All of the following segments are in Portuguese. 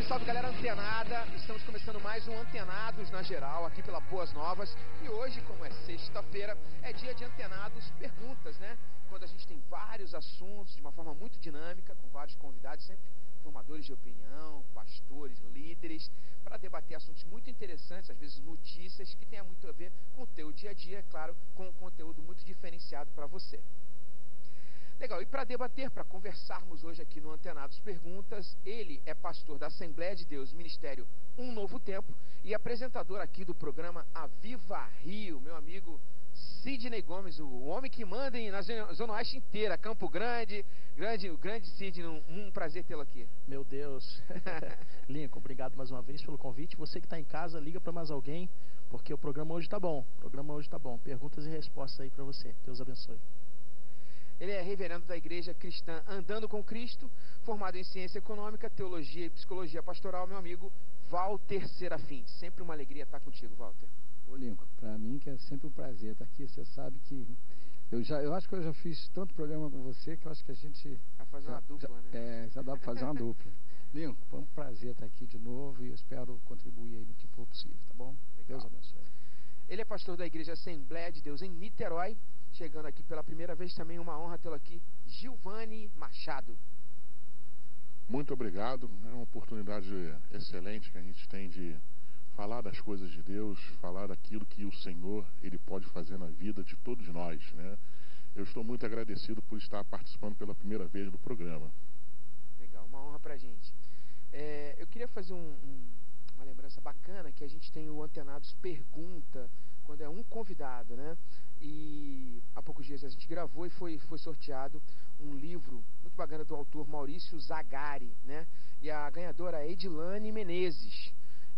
salve galera antenada, estamos começando mais um Antenados na Geral, aqui pela Boas Novas. E hoje, como é sexta-feira, é dia de Antenados Perguntas, né? Quando a gente tem vários assuntos de uma forma muito dinâmica, com vários convidados, sempre formadores de opinião, pastores, líderes, para debater assuntos muito interessantes, às vezes notícias, que tenham muito a ver com o teu dia a dia, claro, com um conteúdo muito diferenciado para você. Legal, e para debater, para conversarmos hoje aqui no Antenados Perguntas, ele é pastor da Assembleia de Deus, Ministério Um Novo Tempo, e apresentador aqui do programa Aviva Rio, meu amigo Sidney Gomes, o homem que manda na Zona Oeste inteira, Campo Grande, o grande Sidney, um prazer tê-lo aqui. Meu Deus. Lincoln, obrigado mais uma vez pelo convite. Você que está em casa, liga para mais alguém, porque o programa hoje está bom. Perguntas e respostas aí para você. Deus abençoe. Ele é reverendo da Igreja Cristã Andando com Cristo, formado em Ciência Econômica, Teologia e Psicologia Pastoral, meu amigo Walter Serafim. Sempre uma alegria estar contigo, Walter. Ô Lincoln, para mim que é sempre um prazer estar aqui. Você sabe que eu acho que eu já fiz tanto programa com você que eu acho que a gente vai fazer uma dupla, né? Já dá para fazer uma dupla. Lincoln, foi um prazer estar aqui de novo e eu espero contribuir aí no que for possível, tá bom? Legal. Deus abençoe. Ele é pastor da Igreja Assembleia de Deus em Niterói. Chegando aqui pela primeira vez, também uma honra tê-lo aqui, Gilvani Machado. Muito obrigado, é uma oportunidade excelente que a gente tem de falar das coisas de Deus, falar daquilo que o Senhor ele pode fazer na vida de todos nós, né? Eu estou muito agradecido por estar participando pela primeira vez do programa. Legal, uma honra pra gente. Eu queria fazer uma lembrança bacana, que a gente tem o Antenados Pergunta, quando é um convidado, né? E há poucos dias a gente gravou e foi sorteado um livro muito bacana do autor Maurício Zagari, né? E a ganhadora é Edilane Menezes.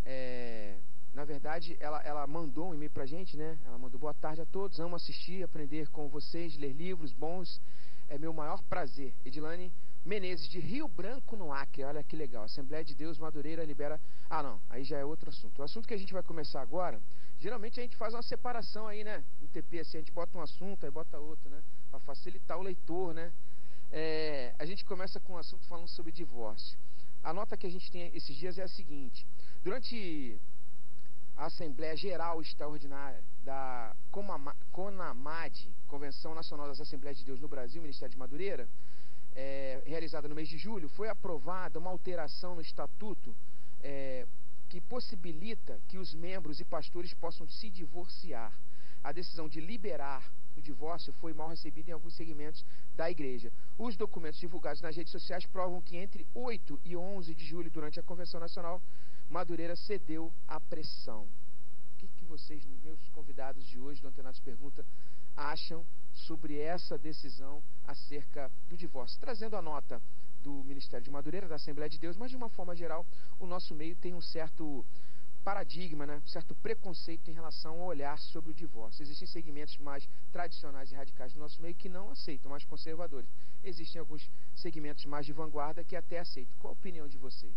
Na verdade, ela mandou um e-mail pra gente, né? Ela mandou: boa tarde a todos, amo assistir, aprender com vocês, ler livros bons, é meu maior prazer. Edilane Menezes, de Rio Branco, no Acre. Olha que legal. Assembleia de Deus Madureira libera... Ah, não, aí já é outro assunto. O assunto que a gente vai começar agora, geralmente a gente faz uma separação aí, né? No TP, assim, a gente bota um assunto, aí bota outro, né? Para facilitar o leitor, né? A gente começa com um assunto falando sobre divórcio. A nota que a gente tem esses dias é a seguinte: durante a Assembleia Geral Extraordinária da CONAMAD, Convenção Nacional das Assembleias de Deus no Brasil, Ministério de Madureira, realizada no mês de julho, foi aprovada uma alteração no estatuto que possibilita que os membros e pastores possam se divorciar. A decisão de liberar o divórcio foi mal recebida em alguns segmentos da igreja. Os documentos divulgados nas redes sociais provam que entre 8 e 11 de julho, durante a Convenção Nacional, Madureira cedeu à pressão. O que vocês, meus convidados de hoje do Antenados Pergunta, acham sobre essa decisão acerca do divórcio? Trazendo a nota do Ministério de Madureira, da Assembleia de Deus, mas de uma forma geral, o nosso meio tem um certo paradigma, né? Um certo preconceito em relação ao olhar sobre o divórcio. Existem segmentos mais tradicionais e radicais do nosso meio que não aceitam, mais conservadores. Existem alguns segmentos mais de vanguarda que até aceitam. Qual a opinião de vocês?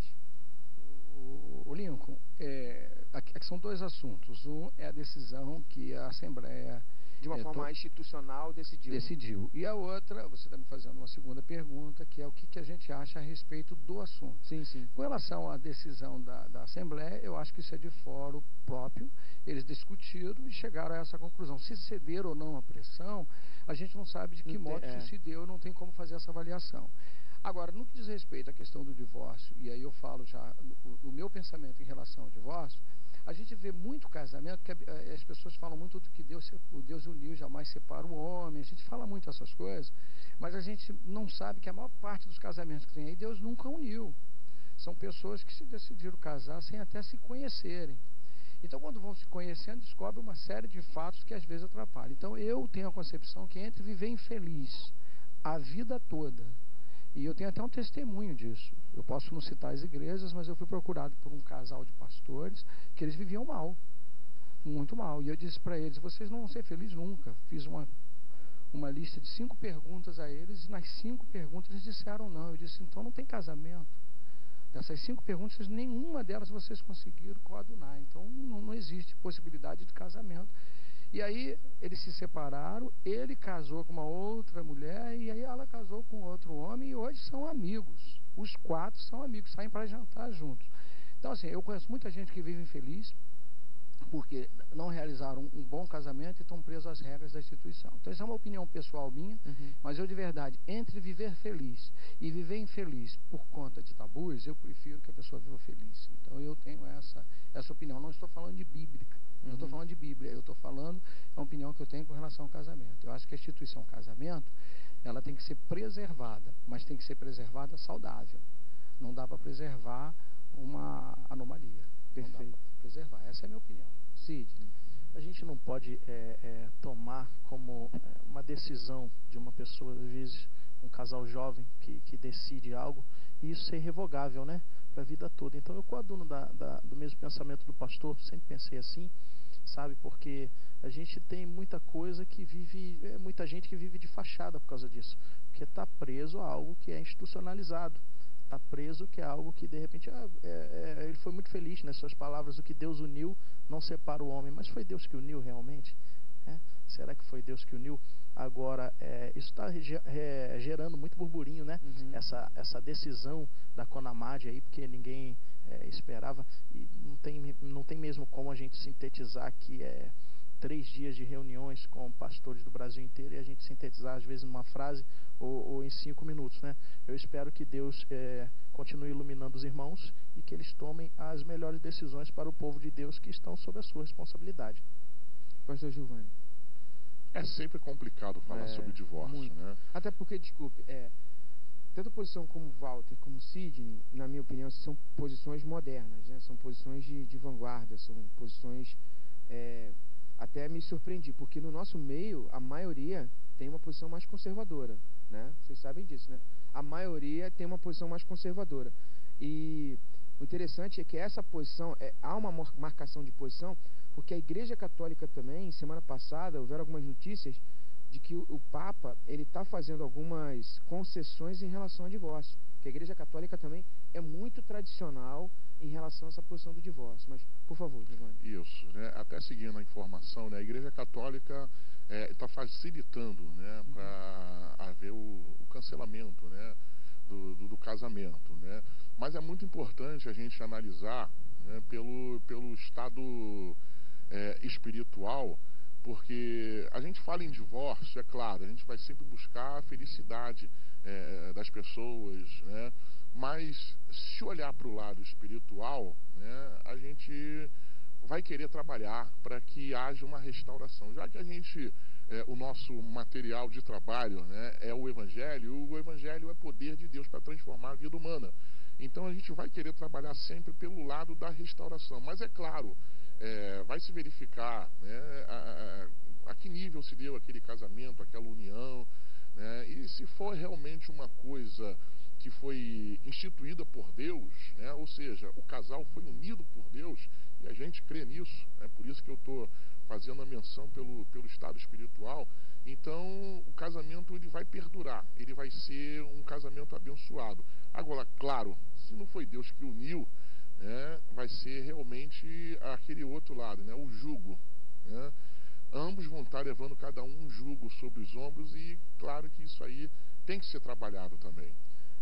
O Lincoln, aqui são dois assuntos. Um é a decisão que a Assembleia, de uma forma institucional, decidiu. E a outra, você está me fazendo uma segunda pergunta, que é o que a gente acha a respeito do assunto. Sim. Com relação à decisão da Assembleia, eu acho que isso é de fórum próprio. Eles discutiram e chegaram a essa conclusão. Se ceder ou não à pressão, a gente não sabe de que modo isso se deu, não tem como fazer essa avaliação. Agora, no que diz respeito à questão do divórcio, e aí eu falo já do meu pensamento em relação ao divórcio, a gente vê muito casamento, que as pessoas falam muito do que Deus uniu, jamais separa o homem, a gente fala muito essas coisas, mas a gente não sabe que a maior parte dos casamentos que tem aí, Deus nunca uniu. São pessoas que se decidiram casar sem até se conhecerem. Então, quando vão se conhecendo, descobrem uma série de fatos que às vezes atrapalham. Então, eu tenho a concepção que entre viver infeliz a vida toda, e eu tenho até um testemunho disso. Eu posso não citar as igrejas, mas eu fui procurado por um casal de pastores que eles viviam mal, muito mal. E eu disse para eles: vocês não vão ser felizes nunca. Fiz uma lista de 5 perguntas a eles, e nas 5 perguntas eles disseram não. Eu disse: então não tem casamento. Dessas 5 perguntas, nenhuma delas vocês conseguiram coadunar. Então não existe possibilidade de casamento. E aí eles se separaram, ele casou com uma outra mulher, e aí ela casou com outro homem, e hoje são amigos. Os 4 são amigos, saem para jantar juntos. Então, assim, eu conheço muita gente que vive infeliz porque não realizaram um bom casamento e estão presos às regras da instituição. Então, essa é uma opinião pessoal minha, mas eu, de verdade, entre viver feliz e viver infeliz por conta de tabus, eu prefiro que a pessoa viva feliz. Então, eu tenho essa opinião. Não estou falando de bíblica, não estou falando de Bíblia, eu estou falando a opinião que eu tenho com relação ao casamento. Eu acho que a instituição casamento, ela tem que ser preservada, mas tem que ser preservada saudável. Não dá para preservar uma anomalia. Perfeito. Não dá para preservar. Essa é a minha opinião. Sidney. A gente não pode tomar como uma decisão de uma pessoa, às vezes um casal jovem que decide algo, e isso ser irrevogável, né, para a vida toda. Então eu coaduno do mesmo pensamento do pastor, sempre pensei assim, sabe, porque a gente tem muita coisa que vive, muita gente que vive de fachada por causa disso, porque está preso a algo que é institucionalizado, está preso que é algo que de repente ele foi muito feliz nas suas palavras, o que Deus uniu não separa o homem, mas foi Deus que uniu realmente? Será que foi Deus que uniu? Agora, isso está gerando muito burburinho, né? Essa decisão da CONAMAD aí, porque ninguém esperava, e não tem mesmo como a gente sintetizar que 3 dias de reuniões com pastores do Brasil inteiro e a gente sintetizar às vezes numa frase ou em 5 minutos, né? Eu espero que Deus continue iluminando os irmãos e que eles tomem as melhores decisões para o povo de Deus que estão sob a sua responsabilidade. Pastor Giovanni. É sempre complicado falar sobre divórcio, muito. Né? Até porque, desculpe, tanto a posição como Walter, como Sidney, na minha opinião, são posições modernas, né? São posições de vanguarda, são posições... até me surpreendi, porque no nosso meio, a maioria tem uma posição mais conservadora, né? Vocês sabem disso, né? A maioria tem uma posição mais conservadora. E o interessante é que essa posição, há uma marcação de posição, porque a Igreja Católica também, semana passada, houveram algumas notícias de que o Papa, ele está fazendo algumas concessões em relação ao divórcio. Que a Igreja Católica também é muito tradicional em relação a essa posição do divórcio. Mas, por favor, Giovanni. Isso, né? Até seguindo a informação, né? A Igreja Católica está facilitando, né? Para haver o cancelamento, né? Do casamento, né? Mas é muito importante a gente analisar, né? Pelo estado espiritual, porque a gente fala em divórcio, é claro, a gente vai sempre buscar a felicidade das pessoas, né? Mas se olhar para o lado espiritual, né, a gente vai querer trabalhar para que haja uma restauração. Já que a gente, o nosso material de trabalho, né, é o Evangelho é poder de Deus para transformar a vida humana. Então a gente vai querer trabalhar sempre pelo lado da restauração. Mas é claro, vai se verificar, né, a que nível se deu aquele casamento, aquela união, né, e se for realmente uma coisa que foi instituída por Deus, né, ou seja, o casal foi unido por Deus, e a gente crê nisso, né, por isso que eu estou fazendo a menção pelo estado espiritual. Então o casamento ele vai perdurar, ele vai ser um casamento abençoado. Agora, claro, se não foi Deus que uniu, vai ser realmente aquele outro lado, né, o jugo, né? Ambos vão estar levando cada um jugo sobre os ombros, e claro que isso aí tem que ser trabalhado também.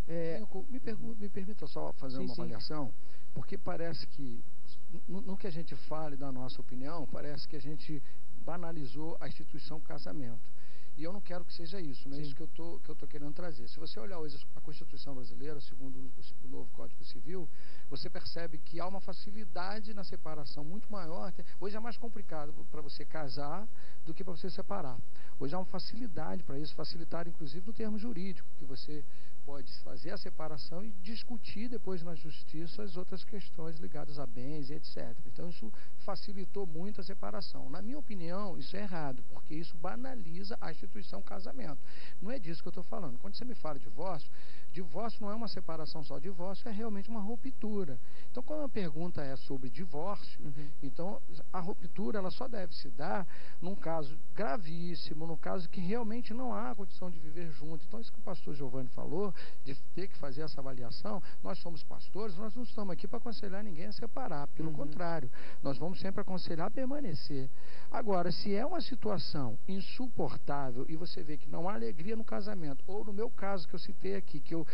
Me permita só fazer uma avaliação, porque parece que no que a gente fala, da nossa opinião, parece que a gente banalizou a instituição casamento. E eu não quero que seja isso, não é isso que eu tô querendo trazer. Se você olhar hoje a Constituição brasileira, segundo o novo Código Civil, você percebe que há uma facilidade na separação muito maior. Hoje é mais complicado para você casar do que para você separar. Hoje há uma facilidade para isso, facilitar inclusive no termo jurídico, que você pode fazer a separação e discutir depois na justiça as outras questões ligadas a bens e etc. Então isso facilitou muito a separação. Na minha opinião, isso é errado, porque isso banaliza a instituição casamento. Não é disso que eu estou falando. Quando você me fala de divórcio, divórcio não é uma separação só, divórcio é realmente uma ruptura. Então, quando a pergunta é sobre divórcio, então a ruptura ela só deve se dar num caso gravíssimo, num caso que realmente não há condição de viver junto. Então, isso que o pastor Giovanni falou, de ter que fazer essa avaliação, nós somos pastores, nós não estamos aqui para aconselhar ninguém a separar, pelo contrário, nós vamos sempre aconselhar a permanecer. Agora, se é uma situação insuportável e você vê que não há alegria no casamento, ou no meu caso que eu citei aqui, que eu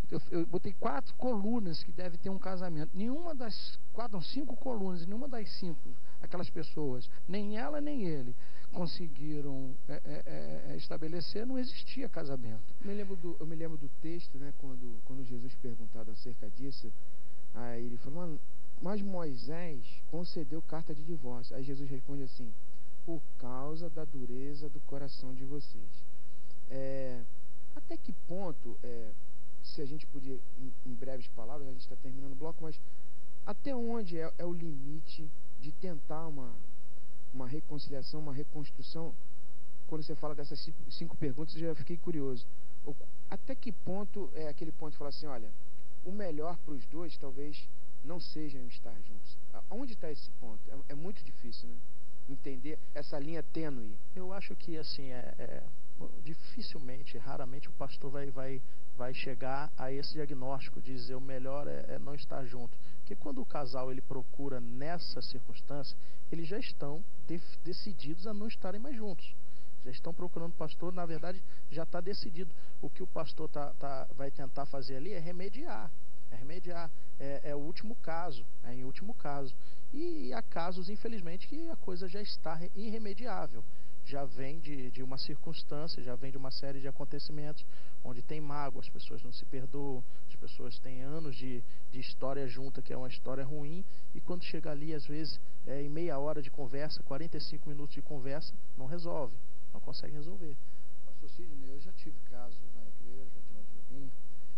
Eu botei 4 colunas que deve ter um casamento. Nenhuma das 5 colunas, nenhuma das 5, aquelas pessoas, nem ela nem ele, conseguiram estabelecer, não existia casamento. Eu me lembro do texto, né, quando Jesus perguntado acerca disso, aí ele falou, mas Moisés concedeu carta de divórcio. Aí Jesus responde assim, por causa da dureza do coração de vocês. Até que ponto, se a gente podia, em breves palavras, a gente está terminando o bloco, mas até onde é o limite de tentar uma reconciliação, uma reconstrução? Quando você fala dessas 5 perguntas, eu já fiquei curioso. Até que ponto é aquele ponto de falar assim, olha, o melhor para os dois talvez não sejam estar juntos? Onde está esse ponto? É muito difícil, né? Entender essa linha tênue. Eu acho que assim dificilmente, raramente o pastor vai chegar a esse diagnóstico de dizer o melhor é não estar junto. Porque quando o casal ele procura nessa circunstância, eles já estão decididos a não estarem mais juntos. Já estão procurando o pastor, na verdade já está decidido. O que o pastor vai tentar fazer ali é remediar. É o último caso, em último caso. E há casos, infelizmente, que a coisa já está irremediável. Já vem de uma circunstância, já vem de uma série de acontecimentos onde tem mágoa, as pessoas não se perdoam, as pessoas têm anos de história junta, que é uma história ruim, e quando chega ali, às vezes, em meia hora de conversa, 45 minutos de conversa, não resolve, não consegue resolver. Pastor Sidney, eu já tive casos na igreja de onde eu vim,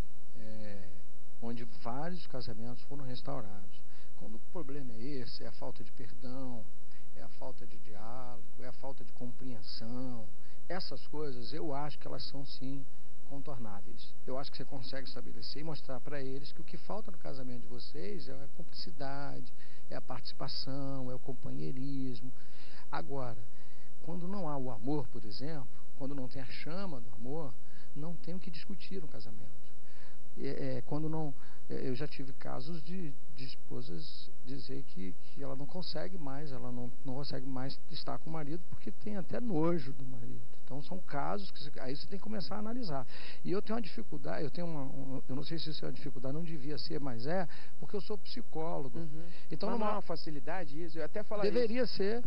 onde vários casamentos foram restaurados. Quando o problema é esse, é a falta de perdão, é a falta de diálogo, é a falta de compreensão, essas coisas eu acho que elas são sim contornáveis. Eu acho que você consegue estabelecer e mostrar para eles que o que falta no casamento de vocês é a cumplicidade, é a participação, é o companheirismo. Agora, quando não há o amor, por exemplo, quando não tem a chama do amor, não tem o que discutir no casamento. Quando não, eu já tive casos de esposas dizer que ela não consegue mais, ela não consegue mais estar com o marido porque tem até nojo do marido. Então são casos que aí você tem que começar a analisar. E eu tenho uma dificuldade, eu não sei se isso é uma dificuldade, não devia ser, mas porque eu sou psicólogo. Então não é uma facilidade isso, eu até falaria. Deveria ser,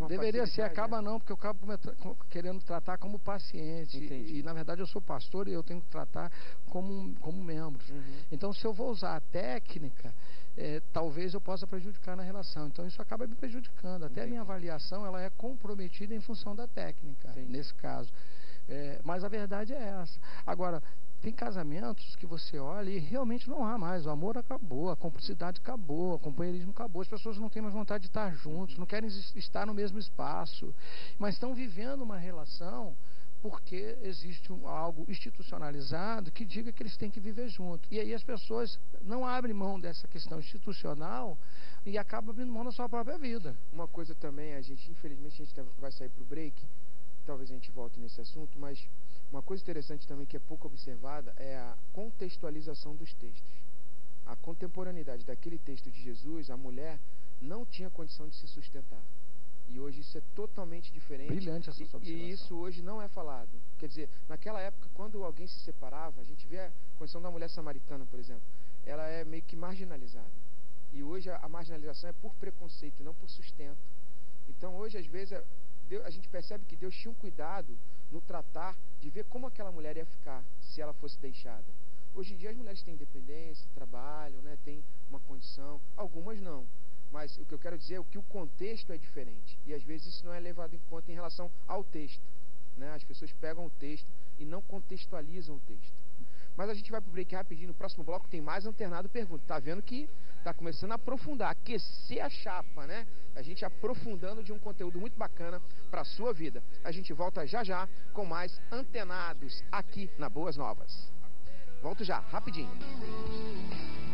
acaba não, porque eu acabo querendo tratar como paciente. E na verdade eu sou pastor e eu tenho que tratar como membro. Então se eu vou usar a técnica, talvez eu possa prejudicar na relação. Então isso acaba me prejudicando. Até a minha avaliação ela é comprometida em função da técnica, nesse caso. Mas a verdade é essa. Agora, tem casamentos que você olha e realmente não há mais. O amor acabou, a cumplicidade acabou, o companheirismo acabou. As pessoas não têm mais vontade de estar juntos, não querem estar no mesmo espaço, mas estão vivendo uma relação porque existe algo institucionalizado que diga que eles têm que viver junto. E aí as pessoas não abrem mão dessa questão institucional e acabam abrindo mão da sua própria vida. Uma coisa também, infelizmente a gente vai sair para o break, talvez a gente volte nesse assunto, mas uma coisa interessante também que é pouco observada é a contextualização dos textos. A contemporaneidade daquele texto de Jesus, a mulher não tinha condição de se sustentar. E hoje isso é totalmente diferente. Brilhante essa sua observação. E isso hoje não é falado. Quer dizer, naquela época, quando alguém se separava, a gente vê a condição da mulher samaritana, por exemplo, ela é meio que marginalizada. E hoje a marginalização é por preconceito e não por sustento. Então hoje, às vezes, a gente percebe que Deus tinha um cuidado no tratar de ver como aquela mulher ia ficar se ela fosse deixada. Hoje em dia as mulheres têm independência, trabalham, né, têm uma condição, algumas não. Mas o que eu quero dizer é que o contexto é diferente. E às vezes isso não é levado em conta em relação ao texto. Né? As pessoas pegam o texto e não contextualizam o texto. Mas a gente vai para o break rapidinho. No próximo bloco tem mais Antenado Pergunta. Tá vendo que está começando a aprofundar, aquecer a chapa, né? A gente aprofundando de um conteúdo muito bacana para a sua vida. A gente volta já já com mais Antenados aqui na Boas Novas. Volto já, rapidinho.